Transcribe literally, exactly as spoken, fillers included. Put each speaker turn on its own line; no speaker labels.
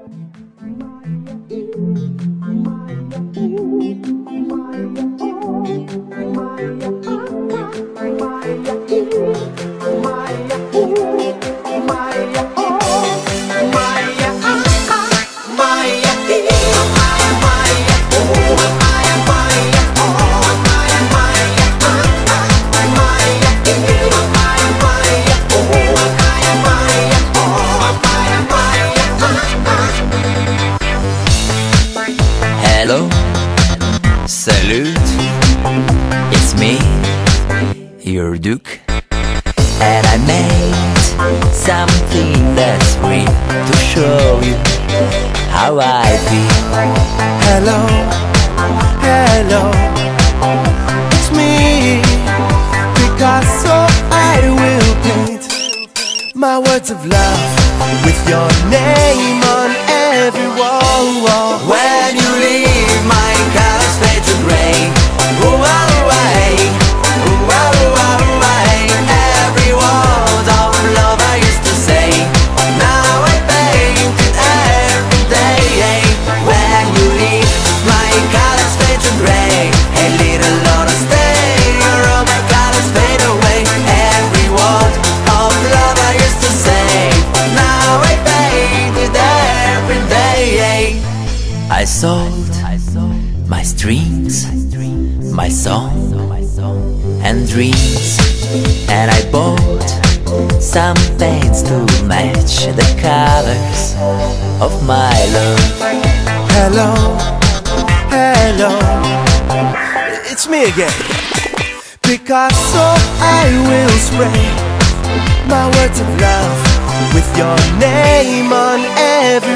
Hello, salute, it's me, your Duke, and I made something that's free to show you how I feel.
Hello, hello, it's me, Picasso. I will paint my words of love with your name on every wall.
When you leave, my colors fade to gray. Ooh, away, ooh, away. Every word of love I used to say, now I paint it every day. When you leave, my colors fade to gray. A little longer stay, or all my colors fade away. Every word of love I used to say, now I paint it every day. I sold my strings, my song and dreams, and I bought some paints to match the colors of my love.
Hello, hello, it's me again, Picasso. I will spray my words of love with your name on every